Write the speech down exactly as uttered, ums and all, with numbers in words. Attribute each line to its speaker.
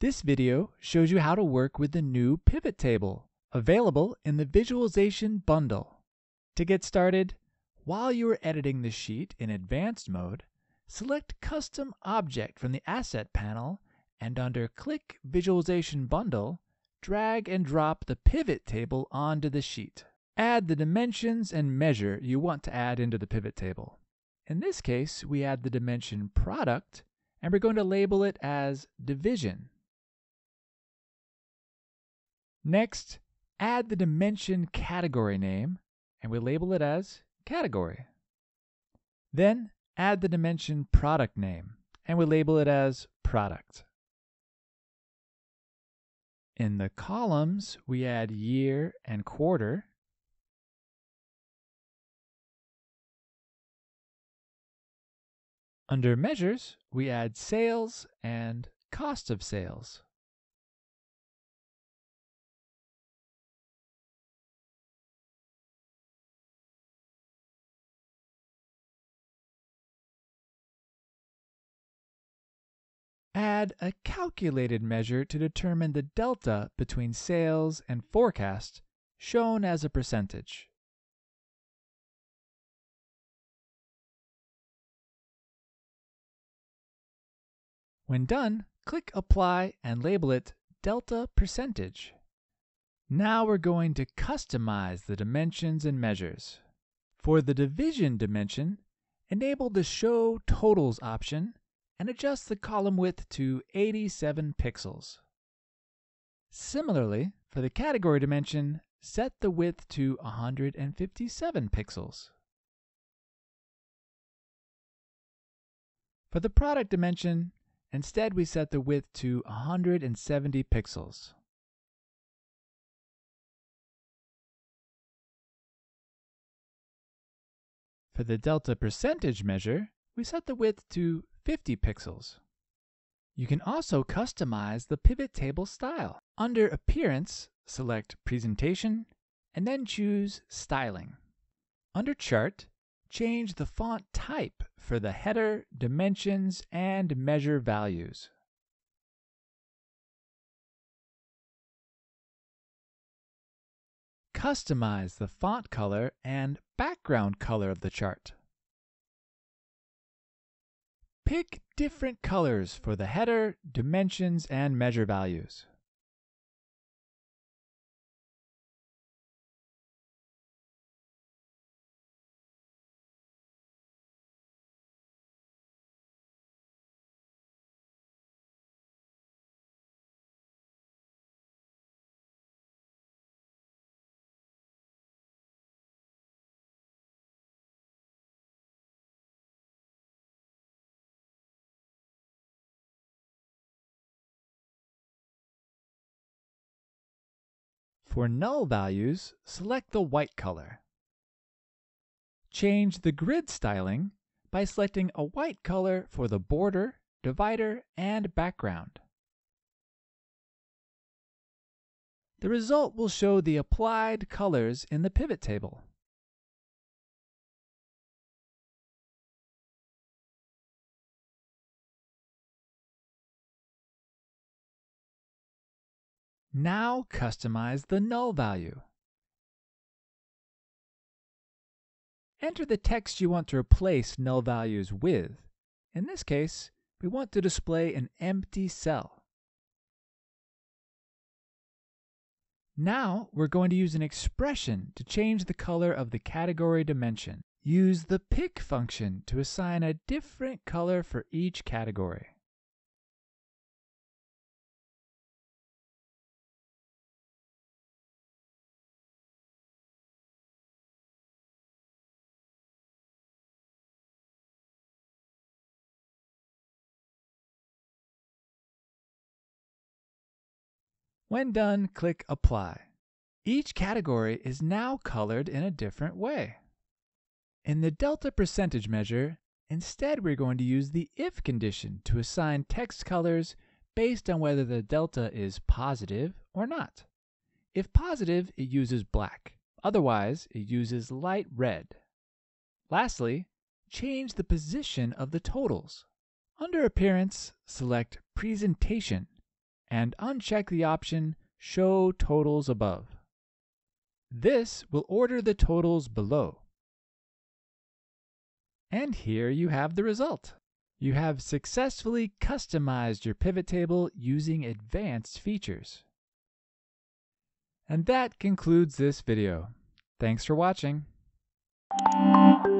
Speaker 1: This video shows you how to work with the new pivot table available in the Visualization Bundle. To get started, while you are editing the sheet in Advanced mode, select Custom Object from the Asset panel and under Qlik Visualization Bundle, drag and drop the pivot table onto the sheet. Add the dimensions and measure you want to add into the pivot table. In this case, we add the dimension Product, and we're going to label it as Division. Next, add the dimension category name, and we label it as Category. Then, add the dimension product name, and we label it as Product. In the columns, we add year and quarter. Under measures, we add sales and cost of sales. Add a calculated measure to determine the delta between sales and forecast, shown as a percentage. When done, click Apply and label it Delta Percentage. Now we're going to customize the dimensions and measures. For the division dimension, enable the Show Totals option and adjust the column width to eighty-seven pixels. Similarly, for the category dimension, set the width to one hundred fifty-seven pixels. For the product dimension, instead we set the width to one hundred seventy pixels. For the delta percentage measure, we set the width to fifty pixels. You can also customize the pivot table style. Under Appearance, select Presentation, and then choose Styling. Under Chart, change the font type for the header, dimensions, and measure values. Customize the font color and background color of the chart. Pick different colors for the header, dimensions, and measure values. For null values, select the white color. Change the grid styling by selecting a white color for the border, divider, and background. The result will show the applied colors in the pivot table. Now customize the null value. Enter the text you want to replace null values with. In this case, we want to display an empty cell. Now we're going to use an expression to change the color of the category dimension. Use the pick function to assign a different color for each category. When done, click Apply. Each category is now colored in a different way. In the delta percentage measure, instead we're going to use the if condition to assign text colors based on whether the delta is positive or not. If positive, it uses black. Otherwise, it uses light red. Lastly, change the position of the totals. Under Appearance, select Presentation and uncheck the option Show Totals Above. This will order the totals below. And here you have the result. You have successfully customized your pivot table using advanced features. And that concludes this video. Thanks for watching.